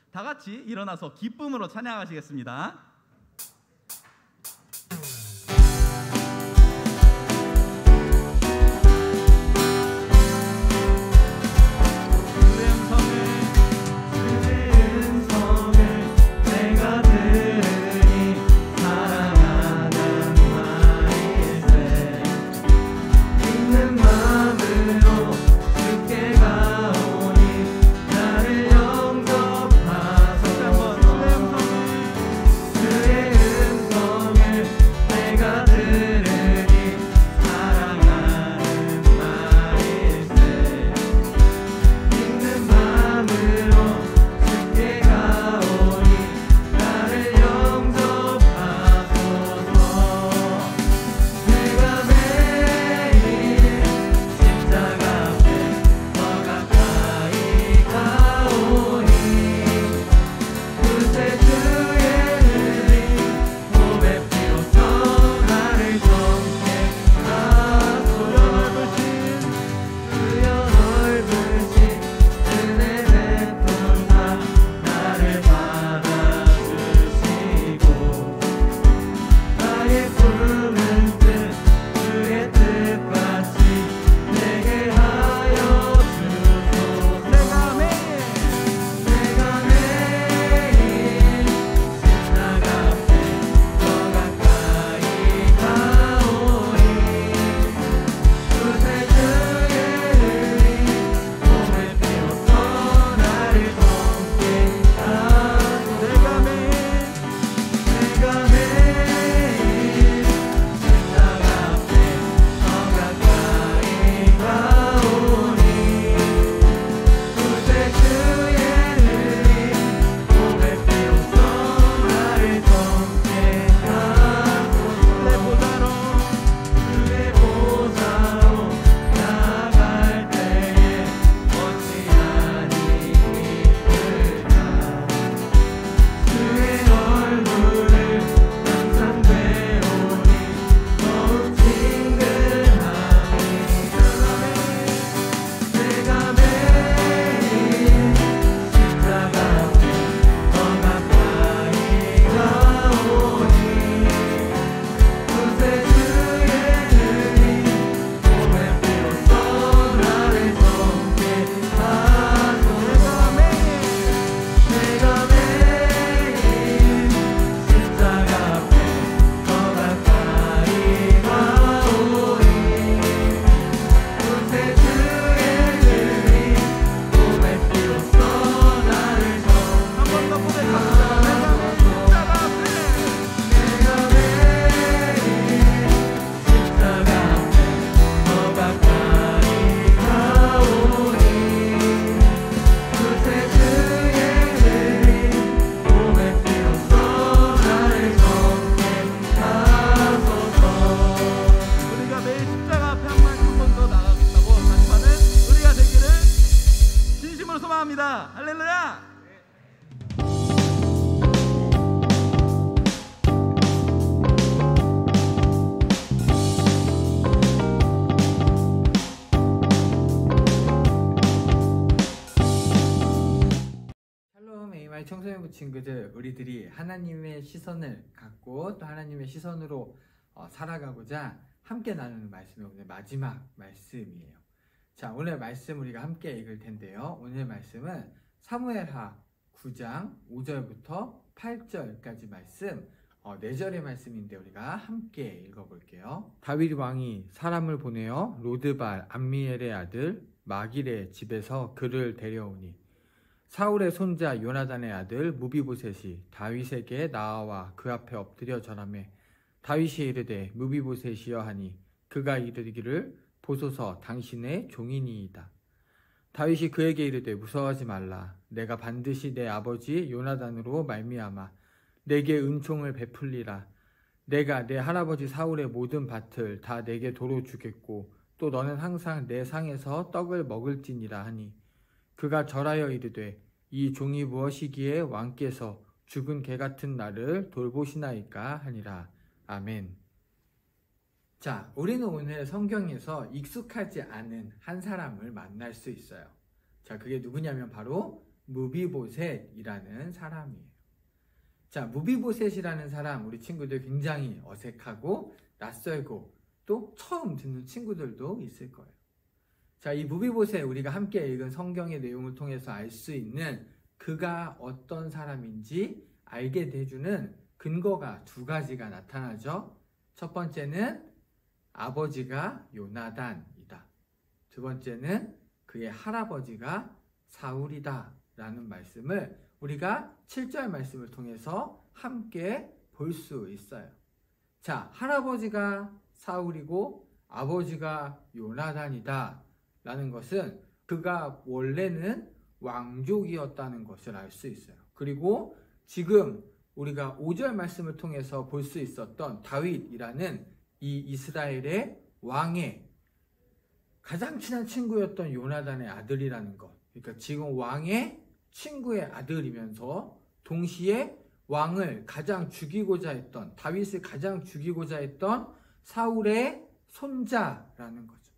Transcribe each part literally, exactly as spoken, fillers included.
다 같이 일어나서 기쁨으로 찬양하시겠습니다. 할렐루야! 샬롬 에이마이 청소년부 친구들, 우리들이 하나님의 시선을 갖고 또 하나님의 시선으로 어, 살아가고자 함께 나누는 말씀이 오늘 마지막 말씀이에요. 자, 오늘 말씀 우리가 함께 읽을 텐데요. 오늘 말씀은 사무엘하 구 장 오 절부터 팔 절까지 말씀, 어, 네 절의 말씀인데 우리가 함께 읽어볼게요. 다윗 왕이 사람을 보내어 로드발 암미엘의 아들 마길의 집에서 그를 데려오니 사울의 손자 요나단의 아들 무비보셋이 다윗에게 나아와 그 앞에 엎드려 절하매 다윗이 이르되 무비보셋이여 하니 그가 이르기를 보소서 당신의 종이니이다. 다윗이 그에게 이르되 무서워하지 말라. 내가 반드시 내 아버지 요나단으로 말미암아 내게 은총을 베풀리라. 내가 내 할아버지 사울의 모든 밭을 다 내게 도로 주겠고 또 너는 항상 내 상에서 떡을 먹을지니라 하니 그가 절하여 이르되 이 종이 무엇이기에 왕께서 죽은 개 같은 나를 돌보시나이까 하니라. 아멘. 자, 우리는 오늘 성경에서 익숙하지 않은 한 사람을 만날 수 있어요. 자, 그게 누구냐면 바로 무비보셋이라는 사람이에요. 자, 무비보셋이라는 사람, 우리 친구들 굉장히 어색하고 낯설고 또 처음 듣는 친구들도 있을 거예요. 자, 이 무비보셋, 우리가 함께 읽은 성경의 내용을 통해서 알 수 있는 그가 어떤 사람인지 알게 해주는 근거가 두 가지가 나타나죠. 첫 번째는 아버지가 요나단이다. 두 번째는 그의 할아버지가 사울이다 라는 말씀을 우리가 칠 절 말씀을 통해서 함께 볼 수 있어요. 자, 할아버지가 사울이고 아버지가 요나단이다 라는 것은 그가 원래는 왕족이었다는 것을 알 수 있어요. 그리고 지금 우리가 오 절 말씀을 통해서 볼 수 있었던 다윗이라는 이 이스라엘의 왕의 가장 친한 친구였던 요나단의 아들이라는 것. 그러니까 지금 왕의 친구의 아들이면서 동시에 왕을 가장 죽이고자 했던, 다윗을 가장 죽이고자 했던 사울의 손자라는 거죠.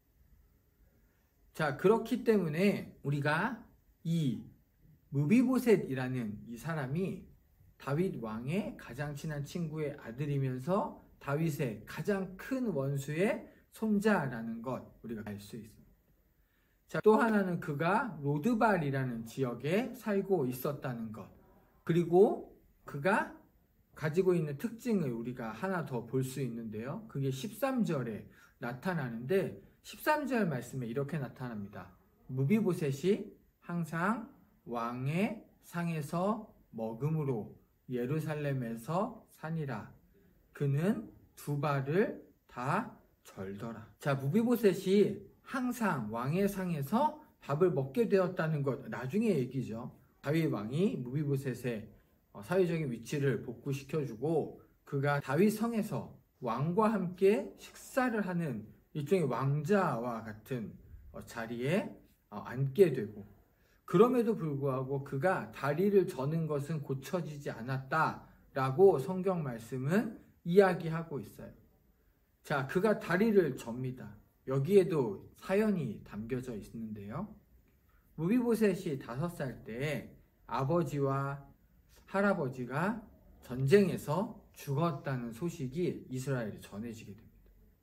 자, 그렇기 때문에 우리가 이 무비보셋이라는 이 사람이 다윗 왕의 가장 친한 친구의 아들이면서 다윗의 가장 큰 원수의 손자라는 것 우리가 알 수 있습니다. 자, 또 하나는 그가 로드발이라는 지역에 살고 있었다는 것, 그리고 그가 가지고 있는 특징을 우리가 하나 더 볼 수 있는데요. 그게 십삼 절에 나타나는데 십삼 절 말씀에 이렇게 나타납니다. 무비보셋이 항상 왕의 상에서 먹음으로 예루살렘에서 사니라. 그는 두 발을 다 절더라. 자, 무비보셋이 항상 왕의 상에서 밥을 먹게 되었다는 것, 나중에 얘기죠. 다윗 왕이 무비보셋의 사회적인 위치를 복구시켜주고 그가 다윗 성에서 왕과 함께 식사를 하는 일종의 왕자와 같은 자리에 앉게 되고, 그럼에도 불구하고 그가 다리를 저는 것은 고쳐지지 않았다라고 성경 말씀은 이야기하고 있어요. 자, 그가 다리를 접니다. 여기에도 사연이 담겨져 있는데요. 무비보셋이 다섯 살 때 아버지와 할아버지가 전쟁에서 죽었다는 소식이 이스라엘에 전해지게 됩니다.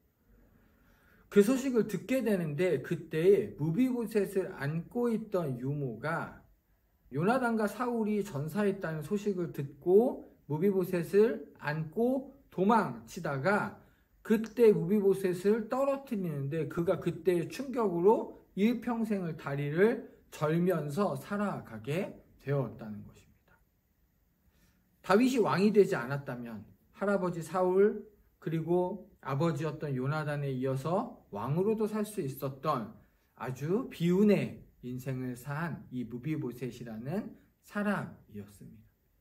그 소식을 듣게 되는데 그때 무비보셋을 안고 있던 유모가 요나단과 사울이 전사했다는 소식을 듣고 무비보셋을 안고 도망치다가 그때 무비보셋을 떨어뜨리는데 그가 그때의 충격으로 일평생을 다리를 절면서 살아가게 되었다는 것입니다. 다윗이 왕이 되지 않았다면 할아버지 사울 그리고 아버지였던 요나단에 이어서 왕으로도 살 수 있었던 아주 비운의 인생을 산 이 무비보셋이라는 사람이었습니다.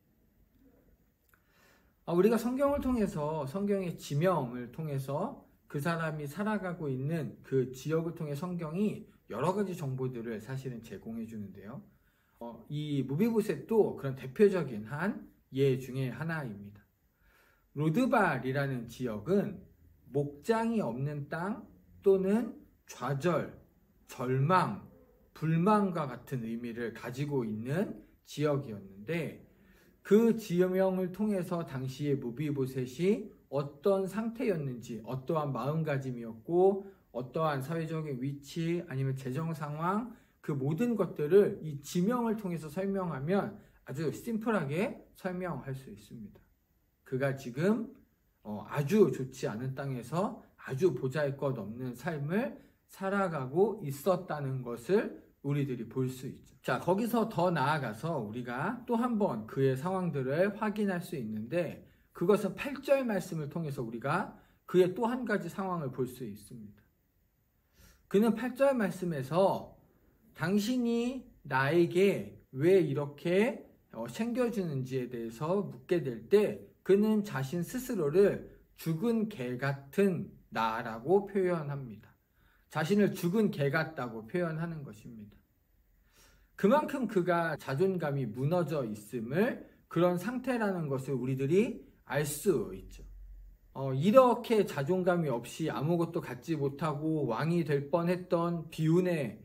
우리가 성경을 통해서, 성경의 지명을 통해서 그 사람이 살아가고 있는 그 지역을 통해 성경이 여러 가지 정보들을 사실은 제공해 주는데요. 어, 이 무비보셋도 그런 대표적인 한 예 중에 하나입니다. 로드발이라는 지역은 목장이 없는 땅 또는 좌절, 절망, 불만과 같은 의미를 가지고 있는 지역이었는데 그 지명을 통해서 당시의 무비보셋이 어떤 상태였는지, 어떠한 마음가짐이었고 어떠한 사회적인 위치 아니면 재정 상황, 그 모든 것들을 이 지명을 통해서 설명하면 아주 심플하게 설명할 수 있습니다. 그가 지금 아주 좋지 않은 땅에서 아주 보잘것없는 삶을 살아가고 있었다는 것을 우리들이 볼 수 있죠. 자, 거기서 더 나아가서 우리가 또 한 번 그의 상황들을 확인할 수 있는데 그것은 팔 절 말씀을 통해서 우리가 그의 또 한 가지 상황을 볼 수 있습니다. 그는 팔 절 말씀에서 당신이 나에게 왜 이렇게 챙겨주는지에 대해서 묻게 될 때 그는 자신 스스로를 죽은 개 같은 나라고 표현합니다. 자신을 죽은 개 같다고 표현하는 것입니다. 그만큼 그가 자존감이 무너져 있음을, 그런 상태라는 것을 우리들이 알 수 있죠. 어, 이렇게 자존감이 없이 아무것도 갖지 못하고 왕이 될 뻔했던 비운의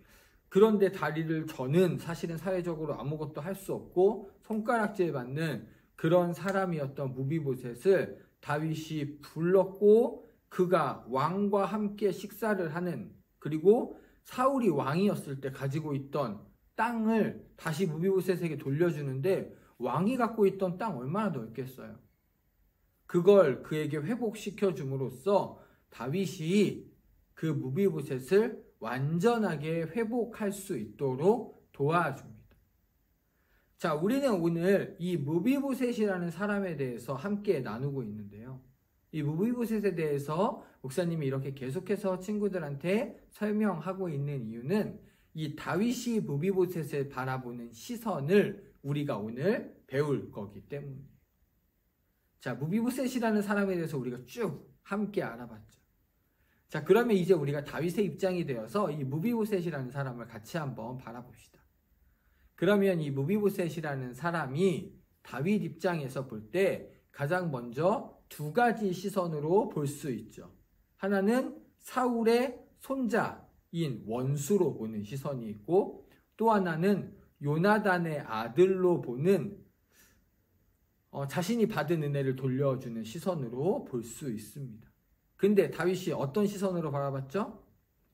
그런데 다리를 저는 사실은 사회적으로 아무것도 할 수 없고 손가락질 받는 그런 사람이었던 무비보셋을 다윗이 불렀고 그가 왕과 함께 식사를 하는, 그리고 사울이 왕이었을 때 가지고 있던 땅을 다시 무비보셋에게 돌려주는데 왕이 갖고 있던 땅 얼마나 넓겠어요. 그걸 그에게 회복시켜 줌으로써 다윗이 그 무비보셋을 완전하게 회복할 수 있도록 도와줍니다. 자, 우리는 오늘 이 무비보셋이라는 사람에 대해서 함께 나누고 있는데요. 이 무비보셋에 대해서 목사님이 이렇게 계속해서 친구들한테 설명하고 있는 이유는 이 다윗이 무비보셋을 바라보는 시선을 우리가 오늘 배울 거기 때문이에요. 자, 무비보셋이라는 사람에 대해서 우리가 쭉 함께 알아봤죠. 자, 그러면 이제 우리가 다윗의 입장이 되어서 이 무비보셋이라는 사람을 같이 한번 바라봅시다. 그러면 이 무비보셋이라는 사람이 다윗 입장에서 볼 때 가장 먼저 두 가지 시선으로 볼 수 있죠. 하나는 사울의 손자인 원수로 보는 시선이 있고, 또 하나는 요나단의 아들로 보는 어, 자신이 받은 은혜를 돌려주는 시선으로 볼 수 있습니다. 근데 다윗이 어떤 시선으로 바라봤죠?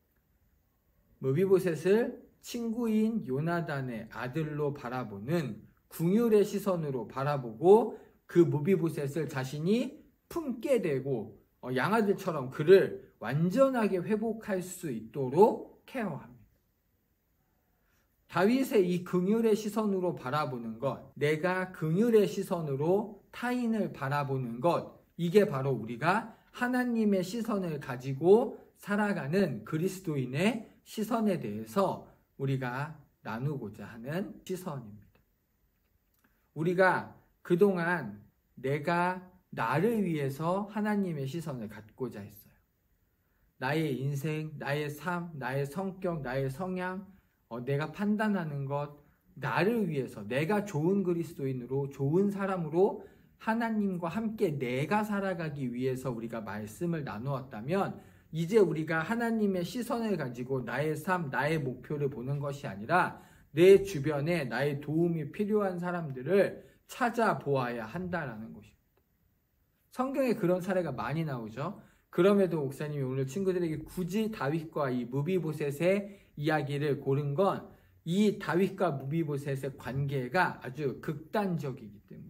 무비보셋을 친구인 요나단의 아들로 바라보는 궁율의 시선으로 바라보고 그 무비보셋을 자신이 품게 되고 어, 양아들처럼 그를 완전하게 회복할 수 있도록 케어합니다. 다윗의 이 긍휼의 시선으로 바라보는 것, 내가 긍휼의 시선으로 타인을 바라보는 것, 이게 바로 우리가 하나님의 시선을 가지고 살아가는 그리스도인의 시선에 대해서 우리가 나누고자 하는 시선입니다. 우리가 그동안 내가 나를 위해서 하나님의 시선을 갖고자 했어요. 나의 인생, 나의 삶, 나의 성격, 나의 성향, 어, 내가 판단하는 것, 나를 위해서 내가 좋은 그리스도인으로, 좋은 사람으로 하나님과 함께 내가 살아가기 위해서 우리가 말씀을 나누었다면, 이제 우리가 하나님의 시선을 가지고 나의 삶, 나의 목표를 보는 것이 아니라 내 주변에 나의 도움이 필요한 사람들을 찾아보아야 한다라는 것입니다. 성경에 그런 사례가 많이 나오죠. 그럼에도 목사님이 오늘 친구들에게 굳이 다윗과 이 무비보셋의 이야기를 고른 건 이 다윗과 무비보셋의 관계가 아주 극단적이기 때문에,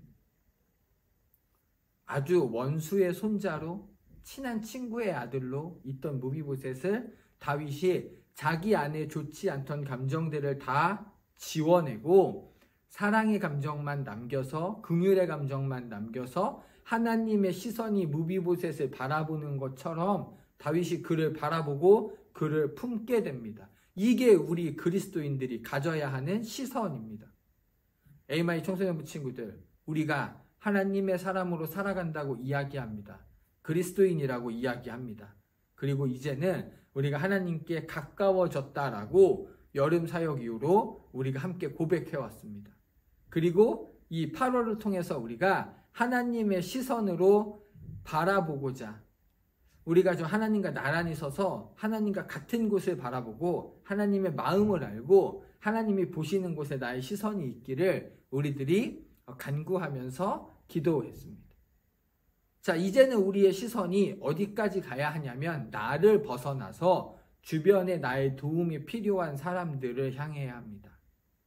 아주 원수의 손자로 친한 친구의 아들로 있던 무비보셋을 다윗이 자기 안에 좋지 않던 감정들을 다 지워내고 사랑의 감정만 남겨서, 긍휼의 감정만 남겨서 하나님의 시선이 무비보셋을 바라보는 것처럼 다윗이 그를 바라보고 그를 품게 됩니다. 이게 우리 그리스도인들이 가져야 하는 시선입니다. 에이마이 청소년부 친구들, 우리가 하나님의 사람으로 살아간다고 이야기합니다. 그리스도인이라고 이야기합니다. 그리고 이제는 우리가 하나님께 가까워졌다라고 여름 사역 이후로 우리가 함께 고백해왔습니다. 그리고 이 팔월을 통해서 우리가 하나님의 시선으로 바라보고자, 우리가 좀 하나님과 나란히 서서 하나님과 같은 곳을 바라보고 하나님의 마음을 알고 하나님이 보시는 곳에 나의 시선이 있기를 우리들이 간구하면서 기도했습니다. 자, 이제는 우리의 시선이 어디까지 가야 하냐면 나를 벗어나서 주변에 나의 도움이 필요한 사람들을 향해야 합니다.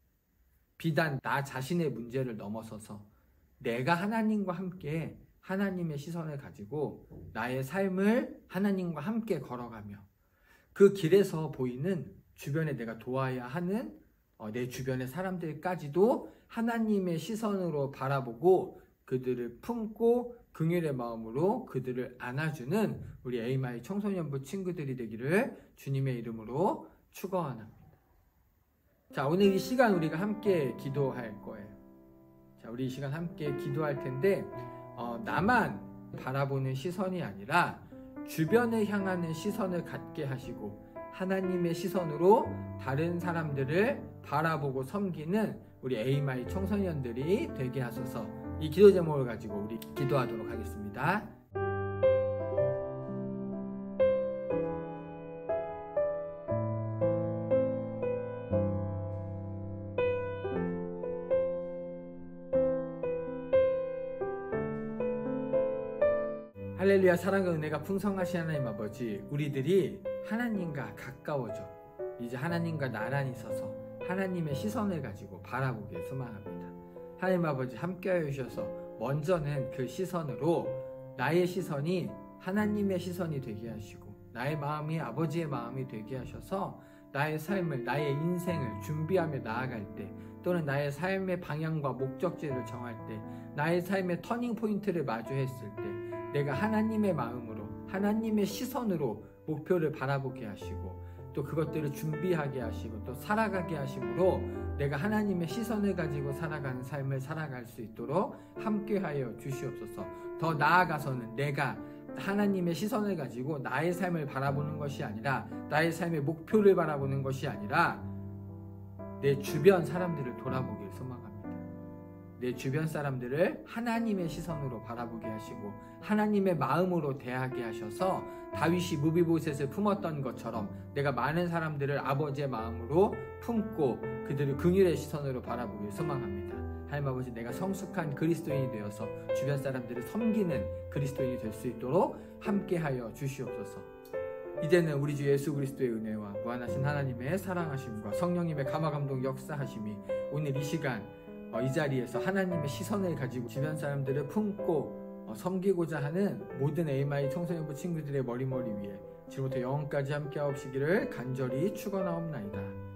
비단 나 자신의 문제를 넘어서서 내가 하나님과 함께 하나님의 시선을 가지고 나의 삶을 하나님과 함께 걸어가며 그 길에서 보이는 주변에 내가 도와야 하는 어, 내 주변의 사람들까지도 하나님의 시선으로 바라보고 그들을 품고 긍휼의 마음으로 그들을 안아주는 우리 에이마이 청소년부 친구들이 되기를 주님의 이름으로 축원합니다. 자, 오늘 이 시간 우리가 함께 기도할 거예요. 자, 우리 이 시간 함께 기도할 텐데 어, 나만 바라보는 시선이 아니라 주변을 향하는 시선을 갖게 하시고 하나님의 시선으로 다른 사람들을 바라보고 섬기는 우리 에이마이 청소년들이 되게 하소서. 이 기도 제목을 가지고 우리 기도하도록 하겠습니다. 할렐루야. 사랑과 은혜가 풍성하신 하나님 아버지, 우리들이 하나님과 가까워졌고 이제 하나님과 나란히 서서 하나님의 시선을 가지고 바라보길 소망합니다. 하나님 아버지 함께하여 주셔서 먼저는 그 시선으로 나의 시선이 하나님의 시선이 되게 하시고 나의 마음이 아버지의 마음이 되게 하셔서 나의 삶을, 나의 인생을 준비하며 나아갈 때, 또는 나의 삶의 방향과 목적지를 정할 때, 나의 삶의 터닝 포인트를 마주했을 때 내가 하나님의 마음으로, 하나님의 시선으로 목표를 바라보게 하시고 또 그것들을 준비하게 하시고 또 살아가게 하심으로 내가 하나님의 시선을 가지고 살아가는 삶을 살아갈 수 있도록 함께하여 주시옵소서. 더 나아가서는 내가 하나님의 시선을 가지고 나의 삶을 바라보는 것이 아니라, 나의 삶의 목표를 바라보는 것이 아니라 내 주변 사람들을 돌아보길 소망합니다. 내 주변 사람들을 하나님의 시선으로 바라보게 하시고 하나님의 마음으로 대하게 하셔서 다윗이 무비보셋을 품었던 것처럼 내가 많은 사람들을 아버지의 마음으로 품고 그들을 긍휼의 시선으로 바라보길 소망합니다. 하나님 아버지, 내가 성숙한 그리스도인이 되어서 주변 사람들을 섬기는 그리스도인이 될 수 있도록 함께하여 주시옵소서. 이제는 우리 주 예수 그리스도의 은혜와 무한하신 하나님의 사랑하심과 성령님의 감화감동 역사하심이 오늘 이 시간 이 자리에서 하나님의 시선을 가지고 주변 사람들을 품고 섬기고자 하는 모든 에이마이 청소년부 친구들의 머리머리 위에 지금부터 영원까지 함께하옵시기를 간절히 축원하옵나이다.